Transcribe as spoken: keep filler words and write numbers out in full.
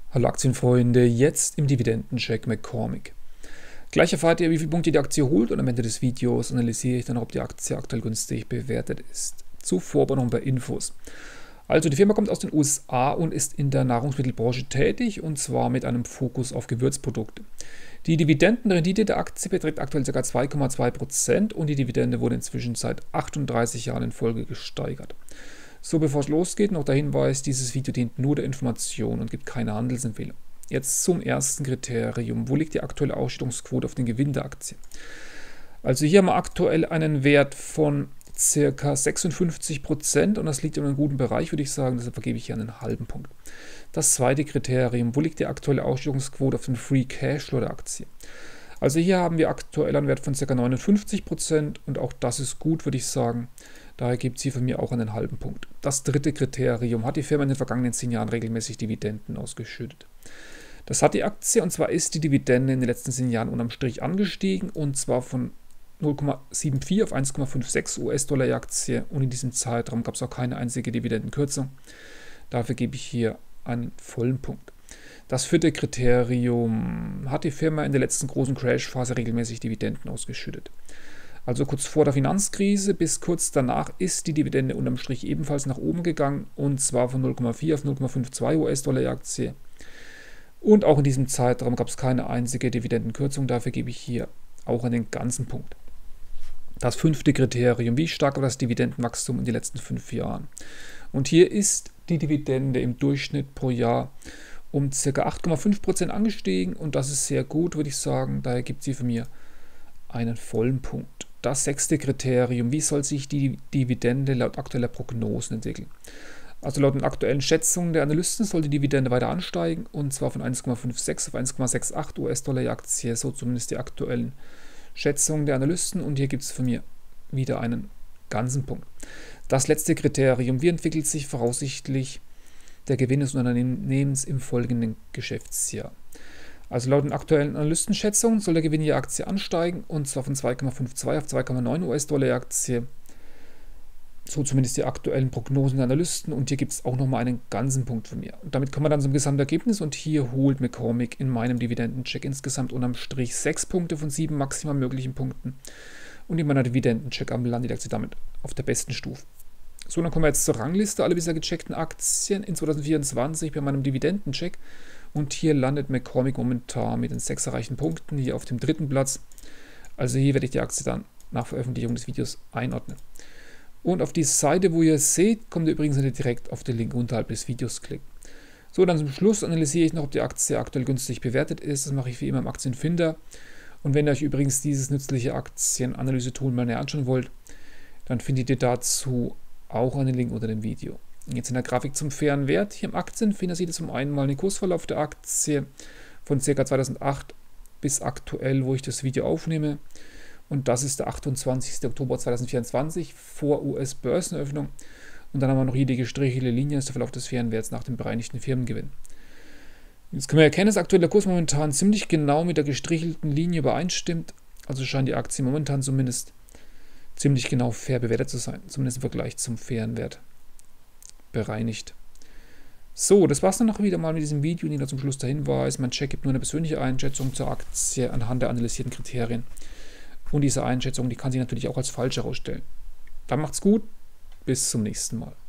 Hallo Aktienfreunde, jetzt im Dividendencheck McCormick. Gleich erfahrt ihr, wie viele Punkte die Aktie holt, und am Ende des Videos analysiere ich dann, ob die Aktie aktuell günstig bewertet ist. Zuvor aber noch ein paar Infos. Also die Firma kommt aus den U S A und ist in der Nahrungsmittelbranche tätig, und zwar mit einem Fokus auf Gewürzprodukte. Die Dividendenrendite der Aktie beträgt aktuell ca. zwei Komma zwei Prozent und die Dividende wurde inzwischen seit achtunddreißig Jahren in Folge gesteigert. So, bevor es losgeht, noch der Hinweis, dieses Video dient nur der Information und gibt keine Handelsempfehlung. Jetzt zum ersten Kriterium. Wo liegt die aktuelle Ausschüttungsquote auf den Gewinn der Aktie? Also hier haben wir aktuell einen Wert von ca. sechsundfünfzig Prozent und das liegt in einem guten Bereich, würde ich sagen, deshalb vergebe ich hier einen halben Punkt. Das zweite Kriterium. Wo liegt die aktuelle Ausschüttungsquote auf den Free Cashflow der Aktie? Also hier haben wir aktuell einen Wert von ca. neunundfünfzig Prozent und auch das ist gut, würde ich sagen. Daher gibt sie von mir auch einen halben Punkt. Das dritte Kriterium. Hat die Firma in den vergangenen zehn Jahren regelmäßig Dividenden ausgeschüttet? Das hat die Aktie, und zwar ist die Dividende in den letzten zehn Jahren unterm Strich angestiegen, und zwar von null Komma vierundsiebzig auf eins Komma sechsundfünfzig US-Dollar die Aktie, und in diesem Zeitraum gab es auch keine einzige Dividendenkürzung. Dafür gebe ich hier einen vollen Punkt. Das vierte Kriterium. Hat die Firma in der letzten großen Crash-Phase regelmäßig Dividenden ausgeschüttet? Also kurz vor der Finanzkrise bis kurz danach ist die Dividende unterm Strich ebenfalls nach oben gegangen, und zwar von null Komma vier auf null Komma zweiundfünfzig US-Dollar die Aktie. Und auch in diesem Zeitraum gab es keine einzige Dividendenkürzung, dafür gebe ich hier auch einen ganzen Punkt. Das fünfte Kriterium. Wie stark war das Dividendenwachstum in den letzten fünf Jahren? Und hier ist die Dividende im Durchschnitt pro Jahr um ca. acht Komma fünf Prozent angestiegen, und das ist sehr gut, würde ich sagen. Daher gibt sie von mir einen vollen Punkt. Das sechste Kriterium. Wie soll sich die Dividende laut aktueller Prognosen entwickeln? Also laut den aktuellen Schätzungen der Analysten soll die Dividende weiter ansteigen, und zwar von eins Komma sechsundfünfzig auf eins Komma achtundsechzig US-Dollar die Aktie, so zumindest die aktuellen Schätzungen der Analysten, und hier gibt es von mir wieder einen ganzen Punkt. Das letzte Kriterium. Wie entwickelt sich voraussichtlich der Gewinn des Unternehmens im folgenden Geschäftsjahr? Also laut den aktuellen Analystenschätzungen soll der Gewinn der Aktie ansteigen, und zwar von zwei Komma zweiundfünfzig auf zwei Komma neun US-Dollar die Aktie. So zumindest die aktuellen Prognosen der Analysten, und hier gibt es auch nochmal einen ganzen Punkt von mir. Und damit kommen wir dann zum Gesamtergebnis, und hier holt McCormick in meinem Dividendencheck insgesamt unterm Strich sechs Punkte von sieben maximal möglichen Punkten. Und in meiner Dividendencheck landet die Aktie damit auf der besten Stufe. So, dann kommen wir jetzt zur Rangliste aller bisher gecheckten Aktien in zwanzig vierundzwanzig bei meinem Dividendencheck. Und hier landet McCormick momentan mit den sechs erreichten Punkten hier auf dem dritten Platz. Also hier werde ich die Aktie dann nach Veröffentlichung des Videos einordnen. Und auf die Seite, wo ihr seht, kommt ihr übrigens direkt auf den Link unterhalb des Videos klicken. So, dann zum Schluss analysiere ich noch, ob die Aktie aktuell günstig bewertet ist. Das mache ich wie immer im Aktienfinder. Und wenn ihr euch übrigens dieses nützliche Aktienanalyse-Tool mal näher anschauen wollt, dann findet ihr dazu auch einen Link unter dem Video. Jetzt in der Grafik zum fairen Wert. Hier im Aktienfinder seht ihr zum einen mal den Kursverlauf der Aktie von ca. zweitausendacht bis aktuell, wo ich das Video aufnehme. Und das ist der achtundzwanzigste Oktober zweitausendvierundzwanzig vor U S-Börsenöffnung. Und dann haben wir noch hier die gestrichelte Linie, das ist der Verlauf des fairen Werts nach dem bereinigten Firmengewinn. Jetzt können wir erkennen, dass aktuell der Kurs momentan ziemlich genau mit der gestrichelten Linie übereinstimmt. Also scheint die Aktie momentan zumindest ziemlich genau fair bewertet zu sein, zumindest im Vergleich zum fairen Wert bereinigt. So, das war es dann noch wieder mal mit diesem Video. Und zum Schluss der Hinweis: Mein Check gibt nur eine persönliche Einschätzung zur Aktie anhand der analysierten Kriterien. Und diese Einschätzung, die kann sich natürlich auch als falsch herausstellen. Dann macht's gut, bis zum nächsten Mal.